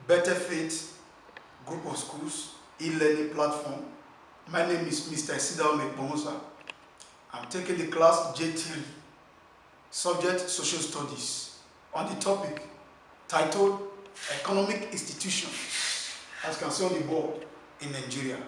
Better Faith Group of Schools e-learning platform. My name is Mr. Isidao Mekpongosa. I'm taking the class J3, subject Social Studies, on the topic titled Economic Institutions, as you can see on the board, in Nigeria.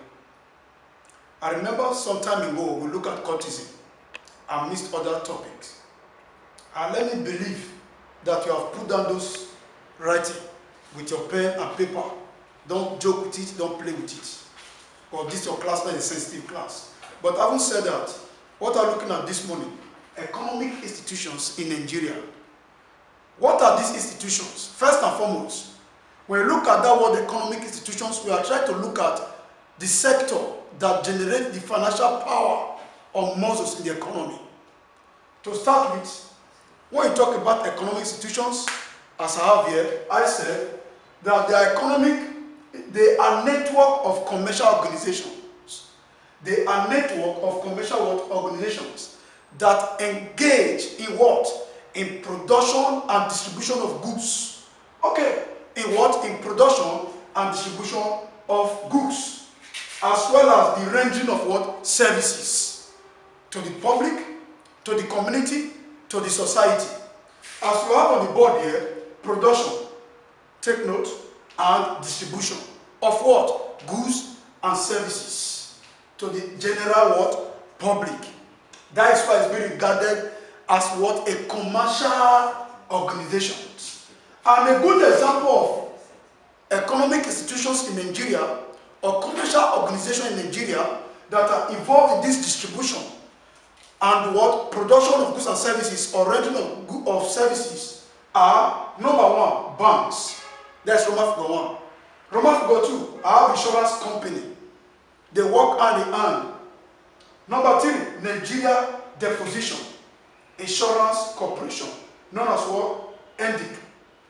I remember some time ago we looked at courtesan and missed other topics. And let me believe that you have put down those writing with your pen and paper. Don't joke with it, don't play with it. Or this your class, not a sensitive class. But having said that, what I'm looking at this morning, economic institutions in Nigeria. What are these institutions? First and foremost, when you look at that word economic institutions, we are trying to look at the sector that generates the financial power or muscles in the economy. To start with, when you talk about economic institutions, as I have here, I said that they are network of commercial organizations. They are network of commercial organizations that engage in what? In production and distribution of goods. Okay, in what? In production and distribution of goods, as well as the ranging of what? Services to the public, to the community, to the society. As we have on the board here, production, take note, and distribution of what? Goods and services to the general what? Public. That is why it's being regarded as what? A commercial organization. And a good example of economic institutions in Nigeria or commercial organizations in Nigeria that are involved in this distribution and what? Production of goods and services or renting of services are, number one, banks. That's Roman figure 1. Roman figure 2, I have insurance company. They work hand in hand. Number 3, Nigeria Deposition Insurance Corporation, known as what? NDIC.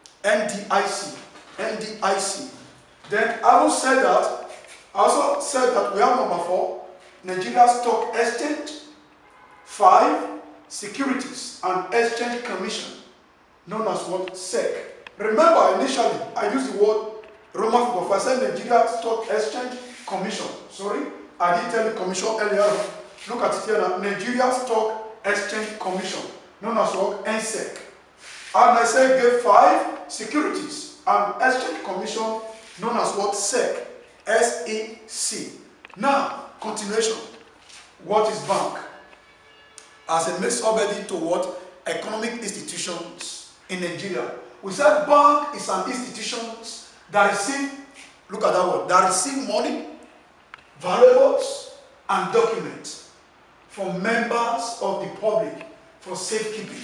NDIC. Then I also said that we have number 4, Nigeria Stock Exchange. 5, Securities and Exchange Commission, known as what? SEC. Remember, initially, I used the word Roman figure 5. I said Nigeria Stock Exchange Commission. Sorry, I didn't tell you commission earlier. Look at it here now. Nigeria Stock Exchange Commission, known as what? NSEC. And I said gave 5, Securities and Exchange Commission, known as what? SEC. SEC. Now, continuation. What is bank? As a mix already to what? Economic institutions in Nigeria. We said bank is an institution that receive, look at that word, that receive money, valuables, and documents from members of the public for safekeeping.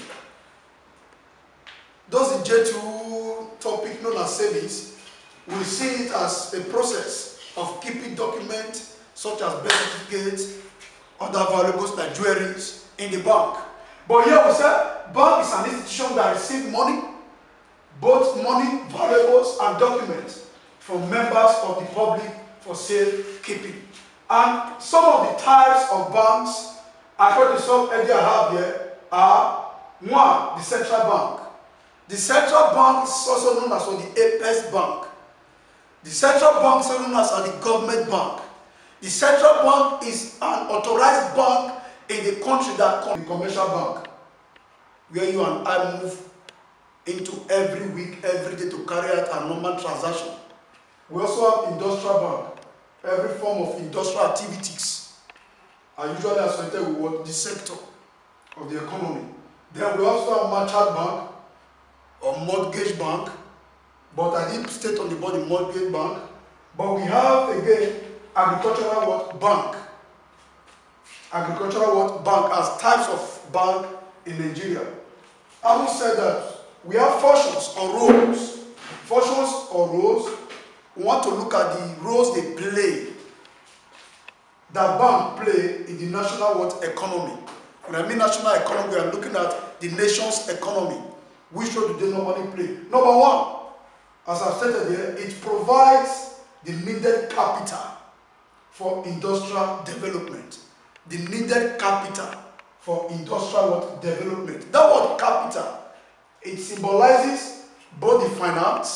Those in J2 topic known as savings, we see it as a process of keeping documents such as birth certificates, other valuables like jewelries, in the bank. But here we said bank is an institution that receives money, both money, valuables, and documents from members of the public for safekeeping. And some of the types of banks, according to some idea I have here, are 1, the central bank. The central bank is also known as the Apex Bank. The central bank is also known as the government bank. The central bank is an authorized bank in the country that the commercial bank, where you and I move into every week, every day to carry out a normal transaction. We also have industrial bank. Every form of industrial activities are usually associated with what? The sector of the economy. Then we also have merchant bank or mortgage bank, but I didn't state on the board the mortgage bank. But we have again agricultural what? Bank. Agricultural what? Bank as types of bank in Nigeria. Having said that, we have functions or roles. Functions or roles. We want to look at the roles they play. That bank play in the national what? Economy. When I mean national economy, we are looking at the nation's economy. Which role do they normally play? Number 1, as I stated here, it provides the needed capital for industrial development. The needed capital for industrial development. That word capital, it symbolizes both the finance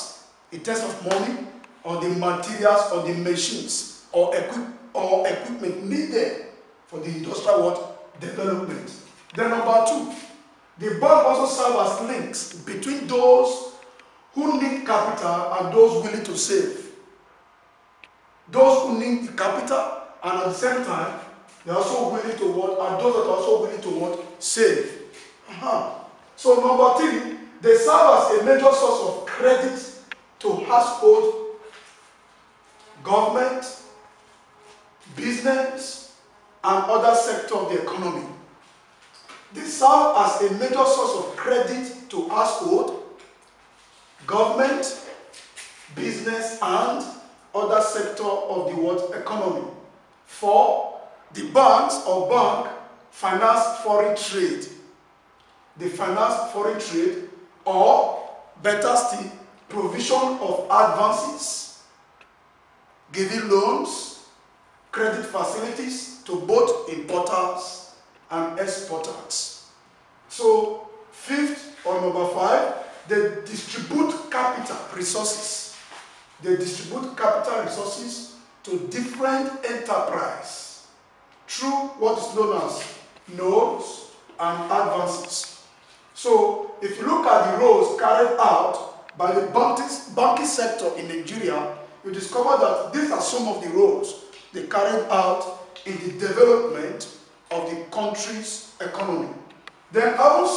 in terms of money, or the materials, or the machines, or equipment needed for the industrial what? Development. Then number two, the bank also serves as links between those who need capital and those willing to save. Those who need the capital and at the same time, they are also willing to what? And those that are also willing to what? Save. So number three, they serve as a major source of credit to household, government, business, and other sectors of the economy. They serve as a major source of credit to household, government, business, and other sector of the world economy. For the banks or bank finance foreign trade. They finance foreign trade, or better still, provision of advances, giving loans, credit facilities to both importers and exporters. So fifth, or number five, they distribute capital resources. They distribute capital resources to different enterprises through what is known as loans and advances. So if you look at the roles carried out by the banking sector in Nigeria, you discover that these are some of the roles they carried out in the development of the country's economy. Then having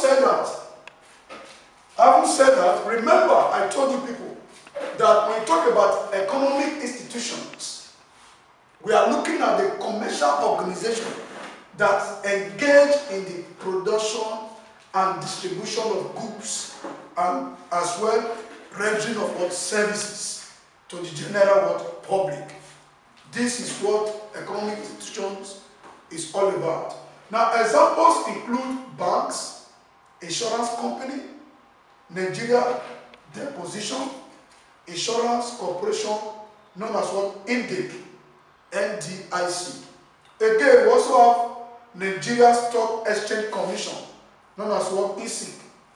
said that, remember I told you people that when we talk about economic institutions, we are looking at the commercial organization that engage in the production and distribution of goods, and as well rendering of what services to the general what public. This is what economic institutions is all about. Now, examples include banks, insurance company, Nigeria Deposition Insurance Corporation, known as what? NDIC. Again, we also have Nigeria Stock Exchange Commission, known as what? ISIC.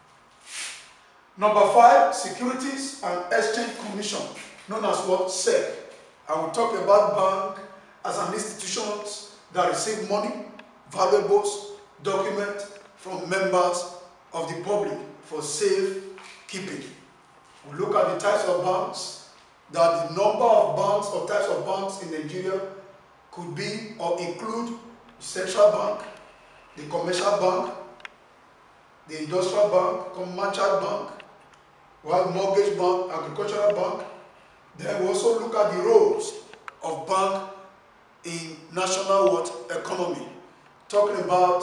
Number five, Securities and Exchange Commission, known as what? SEC. I will talk about bank as an institution that receive money, valuables, documents from members of the public for safe keeping. We look at the types of banks, that the number of banks or types of banks in Nigeria could be or include the central bank, the commercial bank, the industrial bank, commercial bank, we have mortgage bank, agricultural bank. Then we also look at the roles of bank in national what? Economy. Talking about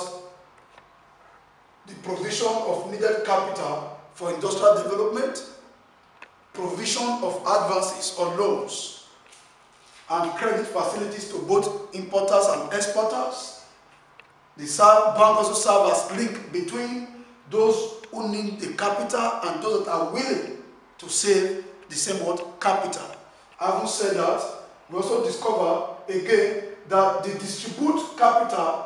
the provision of needed capital for industrial development, provision of advances or loans, and credit facilities to both importers and exporters. The bank also serves as link between those who need the capital and those that are willing to save the same what? Capital. Having said that, we also discover again that they distribute capital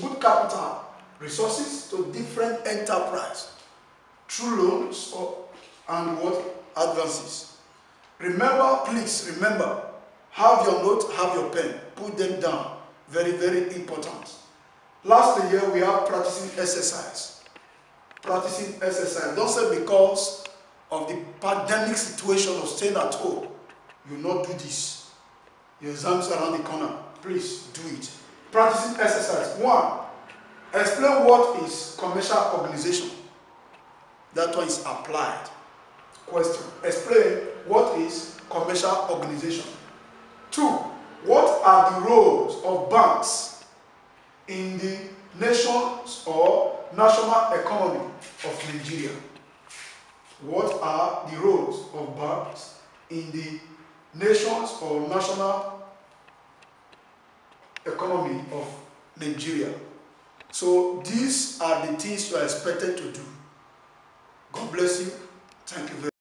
resources to different enterprises through loans and what? Advances. Remember, please remember, have your note, have your pen, put them down. Very, very important. Lastly, here we have practicing exercise. Practicing exercise. Don't say because of the pandemic situation of staying at home, you will not do this. Your exams are around the corner. Please do it. Practicing exercise. One, explain what is commercial organization. That one is applied. Question. Explain what is commercial organization. Two, what are the roles of banks in the nation's or national economy of Nigeria? What are the roles of banks in the nation's or national economy of Nigeria? So these are the things you are expected to do. God bless you. Thank you very much.